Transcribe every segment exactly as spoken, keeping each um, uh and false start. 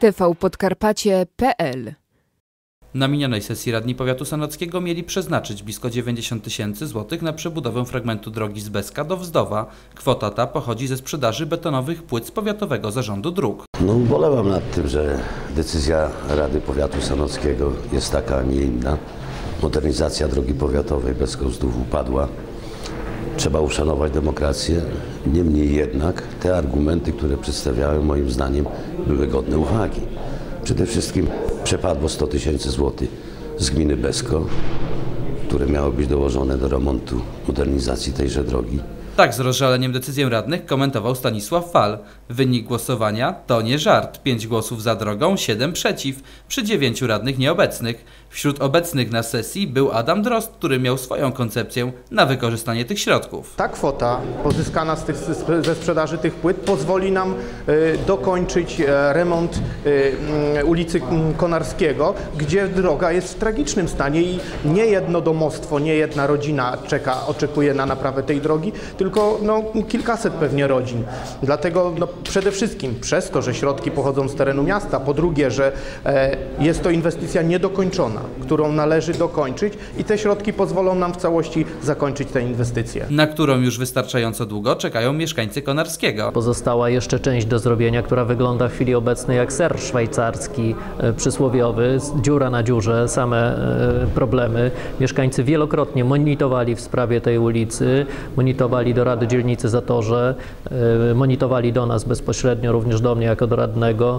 T V Podkarpacie kropka P L. Na minionej sesji radni powiatu sanockiego mieli przeznaczyć blisko dziewięćdziesiąt tysięcy złotych na przebudowę fragmentu drogi z Beska do Wzdowa. Kwota ta pochodzi ze sprzedaży betonowych płyt z Powiatowego Zarządu Dróg. No, ubolewam nad tym, że decyzja Rady Powiatu Sanockiego jest taka, a nie inna. Modernizacja drogi powiatowej Besko-Wzdów upadła. Trzeba uszanować demokrację. Niemniej jednak te argumenty, które przedstawiałem, moim zdaniem były godne uwagi. Przede wszystkim przepadło sto tysięcy złotych z gminy Besko, które miało być dołożone do remontu, modernizacji tejże drogi. Tak z rozżaleniem decyzję radnych komentował Stanisław Fal. Wynik głosowania to nie żart. Pięć głosów za drogą, siedem przeciw, przy dziewięciu radnych nieobecnych. Wśród obecnych na sesji był Adam Drozd, który miał swoją koncepcję na wykorzystanie tych środków. Ta kwota pozyskana z tych, ze sprzedaży tych płyt pozwoli nam y, dokończyć y, remont y, ulicy Konarskiego, gdzie droga jest w tragicznym stanie i nie jedno domostwo, nie jedna rodzina czeka, oczekuje na naprawę tej drogi, tylko no, kilkaset pewnie rodzin. Dlatego no, przede wszystkim przez to, że środki pochodzą z terenu miasta, po drugie, że e, jest to inwestycja niedokończona, którą należy dokończyć i te środki pozwolą nam w całości zakończyć tę inwestycję. Na którą już wystarczająco długo czekają mieszkańcy Konarskiego. Pozostała jeszcze część do zrobienia, która wygląda w chwili obecnej jak ser szwajcarski e, przysłowiowy, dziura na dziurze, same e, problemy. Mieszkańcy wielokrotnie monitorowali w sprawie tej ulicy, monitorowali do Rady Dzielnicy Zatorze, e, monitorowali do nas bezpośrednio, również do mnie jako do radnego.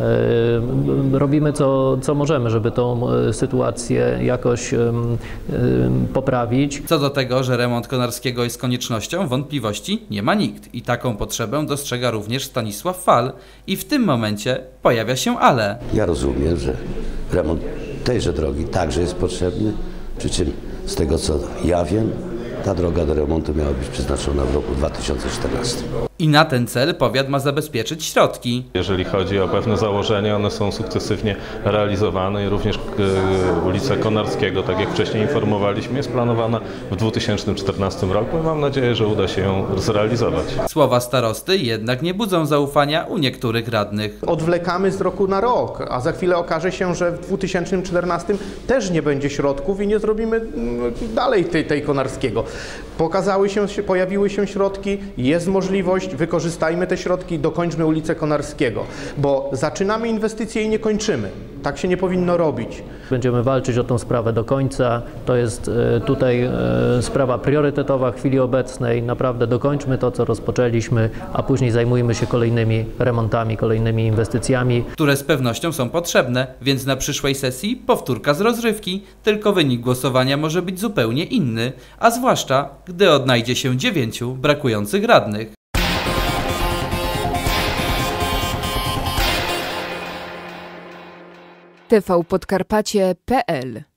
E, robimy co, co możemy, żeby tą e, sytuację jakoś e, e, poprawić. Co do tego, że remont Konarskiego jest koniecznością, wątpliwości nie ma nikt. I taką potrzebę dostrzega również Stanisław Fal. I w tym momencie pojawia się ale. Ja rozumiem, że remont tejże drogi także jest potrzebny, przy czym z tego co ja wiem, ta droga do remontu miała być przeznaczona w roku dwa tysiące czternastym. I na ten cel powiat ma zabezpieczyć środki. Jeżeli chodzi o pewne założenia, one są sukcesywnie realizowane i również e, ulica Konarskiego, tak jak wcześniej informowaliśmy, jest planowana w dwa tysiące czternastym roku i mam nadzieję, że uda się ją zrealizować. Słowa starosty jednak nie budzą zaufania u niektórych radnych. Odwlekamy z roku na rok, a za chwilę okaże się, że w dwa tysiące czternastym też nie będzie środków i nie zrobimy dalej tej, tej Konarskiego. Pokazały się, pojawiły się środki, jest możliwość, wykorzystajmy te środki, dokończmy ulicę Konarskiego, bo zaczynamy inwestycje i nie kończymy. Tak się nie powinno robić. Będziemy walczyć o tą sprawę do końca. To jest tutaj sprawa priorytetowa w chwili obecnej. Naprawdę dokończmy to, co rozpoczęliśmy, a później zajmujmy się kolejnymi remontami, kolejnymi inwestycjami. Które z pewnością są potrzebne, więc na przyszłej sesji powtórka z rozrywki, tylko wynik głosowania może być zupełnie inny, a zwłaszcza gdy odnajdzie się dziewięciu brakujących radnych. T V Podkarpacie kropka P L